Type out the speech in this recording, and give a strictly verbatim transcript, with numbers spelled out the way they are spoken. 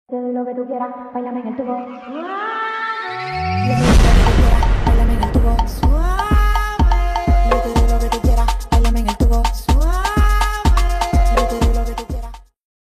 Te doy lo que tú quieras, bailame en el tubo.